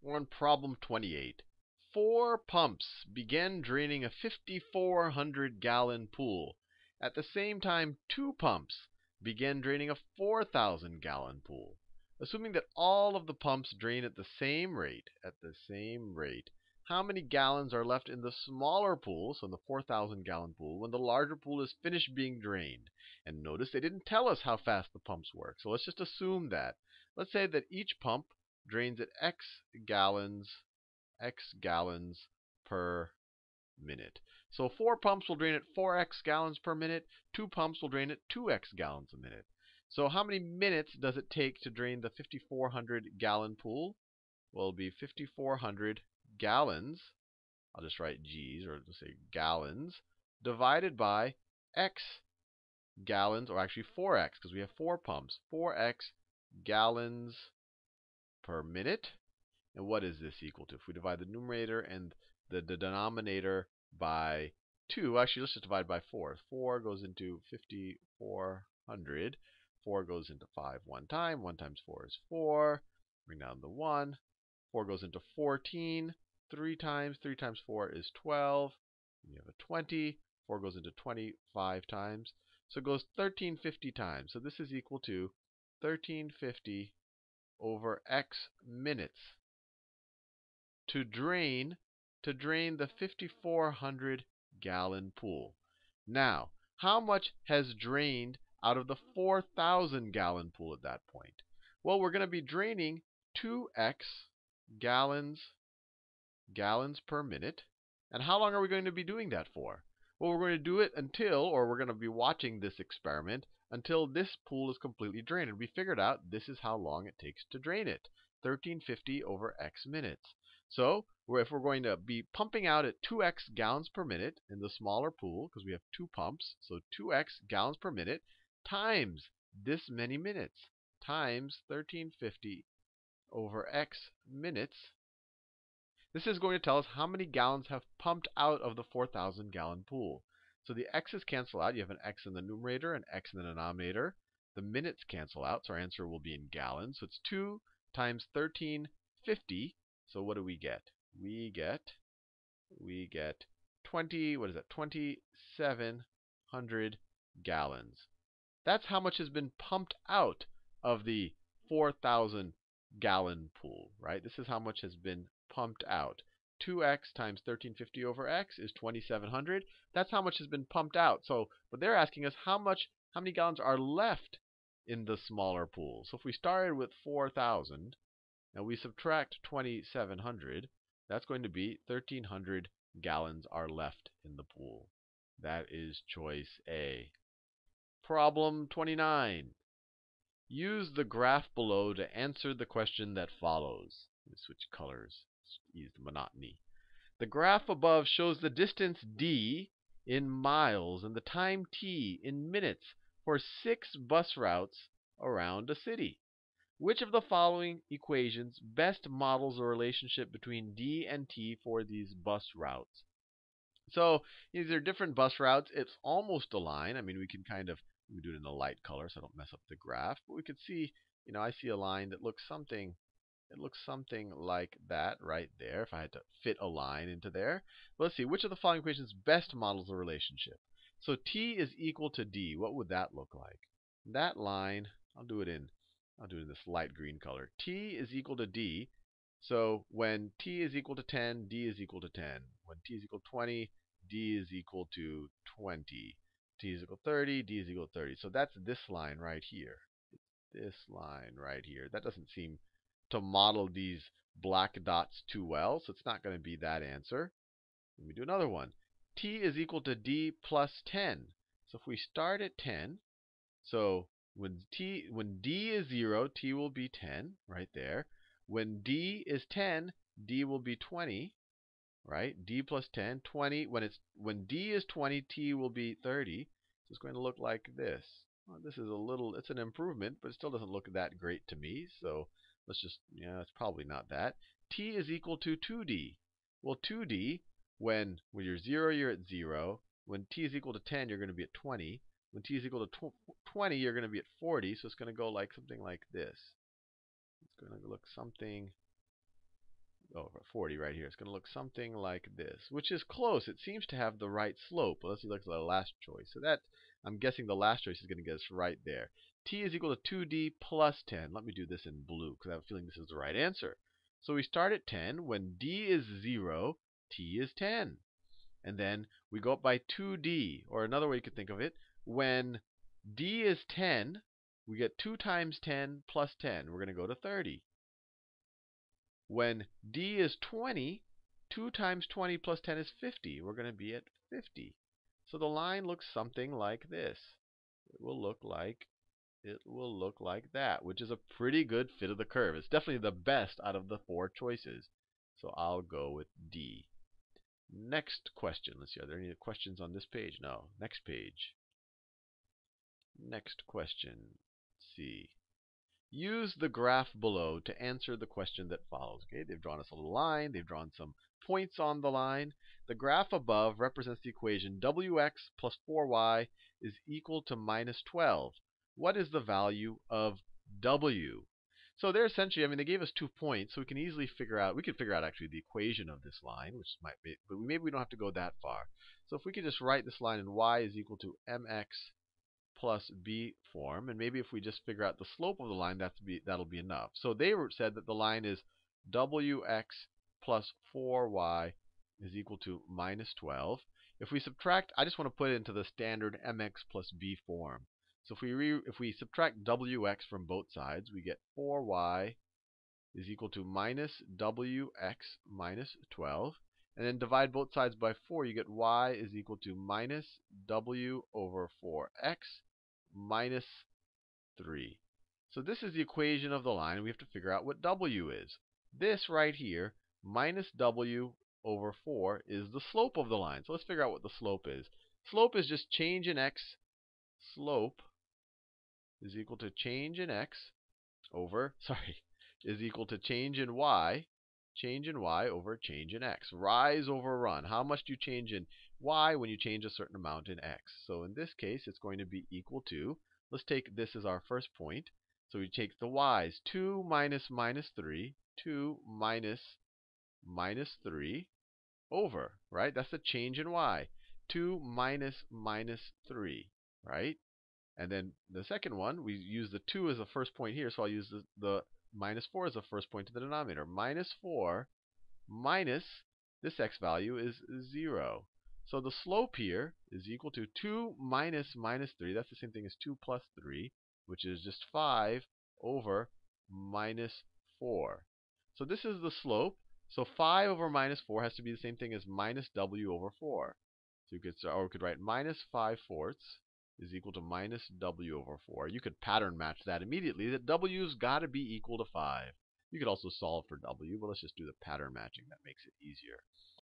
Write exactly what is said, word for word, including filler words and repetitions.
On problem twenty-eight, four pumps began draining a fifty-four hundred gallon pool. At the same time, two pumps began draining a four thousand gallon pool. Assuming that all of the pumps drain at the same rate, at the same rate, how many gallons are left in the smaller pool, so in the four thousand gallon pool, when the larger pool is finished being drained? And notice they didn't tell us how fast the pumps work, so let's just assume that. Let's say that each pump drains at X gallons, X gallons per minute. So four pumps will drain at four x gallons per minute. Two pumps will drain at two x gallons a minute. So how many minutes does it take to drain the fifty-four hundred gallon pool? Well, it'll be fifty-four hundred gallons. I'll just write G's, or just say gallons, divided by X gallons, or actually four x, because we have four pumps. four x gallons per minute. And what is this equal to? If we divide the numerator and the, the denominator by two, actually let's just divide by four. four goes into fifty-four hundred. four goes into five one time. one times four is four. Bring down the one. four goes into fourteen. three times. three times four is twelve. And you have a twenty. four goes into twenty-five times. So it goes thirteen fifty times. So this is equal to thirteen fifty over x minutes to drain to drain the fifty-four hundred gallon pool. Now, how much has drained out of the four thousand gallon pool at that point? Well, we're going to be draining two x gallons gallons per minute. And how long are we going to be doing that for? Well, we're going to do it until, or we're going to be watching this experiment until this pool is completely drained. And we figured out this is how long it takes to drain it. thirteen fifty over x minutes. So if we're going to be pumping out at two x gallons per minute in the smaller pool, because we have two pumps, so two x gallons per minute times this many minutes times thirteen fifty over x minutes. This is going to tell us how many gallons have pumped out of the four thousand gallon pool. So the x's cancel out. You have an x in the numerator and x in the denominator. The minutes cancel out, so our answer will be in gallons. So it's two times thirteen fifty. So what do we get? We get we get twenty, what is that? twenty-seven hundred gallons. That's how much has been pumped out of the four thousand gallon pool, right? This is how much has been pumped out. two x times thirteen fifty over x is twenty-seven hundred. That's how much has been pumped out. So, but they're asking us how much, how many gallons are left in the smaller pool. So if we started with four thousand and we subtract twenty-seven hundred, that's going to be thirteen hundred gallons are left in the pool. That is choice A. Problem twenty-nine. Use the graph below to answer the question that follows. Let me switch colors. Ease the monotony. The graph above shows the distance d in miles and the time t in minutes for six bus routes around a city. Which of the following equations best models the relationship between d and t for these bus routes? So these are different bus routes. It's almost a line. I mean, we can kind of we do it in a light color so I don't mess up the graph. But we could see, you know, I see a line that looks something, it looks something like that right there. If I had to fit a line into there, but let's see which of the following equations best models the relationship. So t is equal to d. What would that look like? That line, I'll do it in, I'll do it in this light green color. T is equal to d. So when t is equal to ten, d is equal to ten. When t is equal to twenty, d is equal to twenty. T is equal to thirty, d is equal to thirty. So that's this line right here. This line right here. That doesn't seem to model these black dots too well, so it's not going to be that answer. Let me do another one. T is equal to d plus ten. So if we start at ten, so when t when d is zero, t will be ten right there. When d is ten, d will be twenty, right? D plus ten, twenty. When it's when d is twenty, t will be thirty. So it's going to look like this. Well, this is a little, it's an improvement, but it still doesn't look that great to me. So let's just, yeah, it's probably not that. T is equal to two d. Well, two d, when when you're zero, you're at zero. When t is equal to ten, you're going to be at twenty. When t is equal to twenty, you're going to be at forty. So it's going to go like something like this. It's going to look something oh, forty right here. It's going to look something like this, which is close. It seems to have the right slope. Well, let's look at the last choice. So that, I'm guessing the last choice is going to get us right there. T is equal to two d plus ten. Let me do this in blue because I have a feeling this is the right answer. So we start at ten. When d is zero, t is ten. And then we go up by two d, or another way you could think of it, when d is ten, we get two times ten plus ten. We're going to go to thirty. When d is twenty, two times twenty plus ten is fifty. We're going to be at fifty. So the line looks something like this. It will look like it will look like that, which is a pretty good fit of the curve. It's definitely the best out of the four choices. So I'll go with D. Next question. Let's see, are there any questions on this page? No. Next page. Next question. C. Use the graph below to answer the question that follows. Okay, they've drawn us a little line. They've drawn some points on the line. The graph above represents the equation w x plus four y is equal to minus twelve. What is the value of w? So they're essentially, I mean, they gave us two points, so we can easily figure out, we could figure out actually the equation of this line, which might be, but maybe we don't have to go that far. So if we could just write this line in y is equal to mx plus b form, and maybe if we just figure out the slope of the line, that's be, that'll be enough. So they said that the line is wx plus four y is equal to minus twelve. If we subtract, I just want to put it into the standard mx plus b form. So if we re, if we subtract wx from both sides, we get four y is equal to minus wx minus twelve. And then divide both sides by four, you get y is equal to minus w over four x minus three. So this is the equation of the line. We have to figure out what w is. This right here, minus w over four, is the slope of the line. So let's figure out what the slope is. Slope is just change in x. Slope is equal to change in x over, sorry, is equal to change in y. Change in y over change in x. Rise over run. How much do you change in y when you change a certain amount in x? So in this case, it's going to be equal to, let's take this as our first point. So we take the y's. two minus minus three. two minus minus three over, right? That's the change in y. two minus minus three, right? And then the second one, we use the two as the first point here, so I'll use the, the minus four as the first point to the denominator. Minus four minus this x value is zero. So the slope here is equal to two minus minus three. That's the same thing as two plus three, which is just five over minus four. So this is the slope. So five over minus four has to be the same thing as minus w over four. So you could, or we could write minus five fourths is equal to minus w over four. You could pattern match that immediately, that w's got to be equal to five. You could also solve for w, but let's just do the pattern matching. That makes it easier.